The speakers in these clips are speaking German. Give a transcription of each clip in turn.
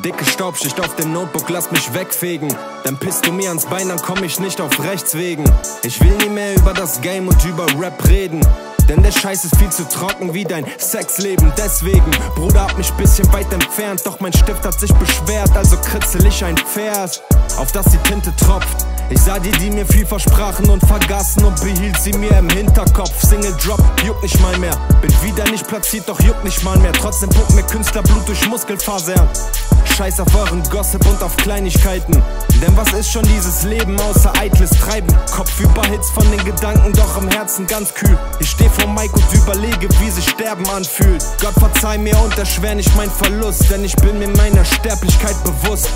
dicke Staubschicht auf dem Notebook, lass mich wegfegen. Dann pisst du mir ans Bein, dann komm ich nicht auf rechts wegen. Ich will nie mehr über das Game und über Rap reden, denn der Scheiß ist viel zu trocken wie dein Sexleben. Deswegen, Bruder, hab mich bisschen weit entfernt, doch mein Stift hat sich beschwert, also kritzel ich ein Vers, auf das die Tinte tropft. Ich sah die mir viel versprachen und vergaßen und behielt sie mir im Hinterkopf. Single Drop, juckt nicht mal mehr. Bin wieder nicht platziert, doch juckt nicht mal mehr. Trotzdem pumpt mir Künstlerblut durch Muskelfasern. Scheiß auf euren Gossip und auf Kleinigkeiten, denn was ist schon dieses Leben außer eitles Treiben? Kopf überhitzt von den Gedanken, doch im Herzen ganz kühl. Ich steh vor Mike und überlege, wie sich Sterben anfühlt. Gott verzeih mir und erschwer nicht mein Verlust, denn ich bin mir meiner Sterblichkeit bewusst.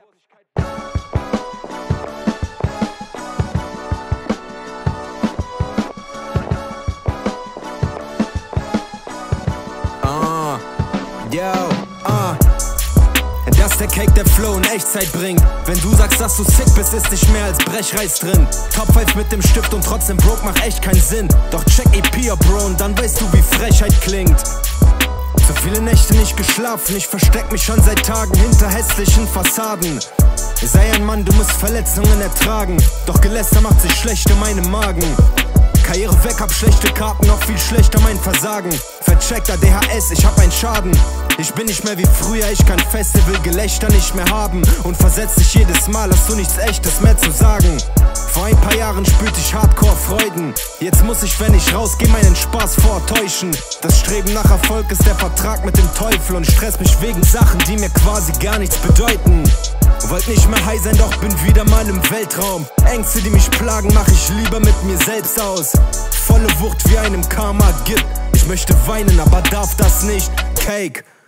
Dass der Cake der Flow in Echtzeit bringt. Wenn du sagst, dass du sick bist, ist nicht mehr als Brechreiz drin. Top 5 mit dem Stift und trotzdem broke macht echt keinen Sinn. Doch check EP, Bro, und dann weißt du, wie Frechheit klingt. So viele Nächte nicht geschlafen, ich versteck mich schon seit Tagen hinter hässlichen Fassaden. Sei ein Mann, du musst Verletzungen ertragen, doch Geläster macht sich schlecht in meinem Magen. Karriere weg, hab schlechte Karten, noch viel schlechter mein Versagen. Vercheckter DHS, ich hab einen Schaden. Ich bin nicht mehr wie früher, ich kann Festivalgelächter nicht mehr haben. Und versetz dich jedes Mal, hast du nichts Echtes mehr zu sagen. Vor ein paar Jahren spürte ich Hardcore-Freuden. Jetzt muss ich, wenn ich rausgeh, meinen Spaß vortäuschen. Das Streben nach Erfolg ist der Vertrag mit dem Teufel und stress mich wegen Sachen, die mir quasi gar nichts bedeuten. Wollt nicht mehr high sein, doch bin wieder mal im Weltraum. Ängste, die mich plagen, mach ich lieber mit mir selbst aus. Volle Wucht wie einem Karma gibt. Ich möchte weinen, aber darf das nicht. Cake.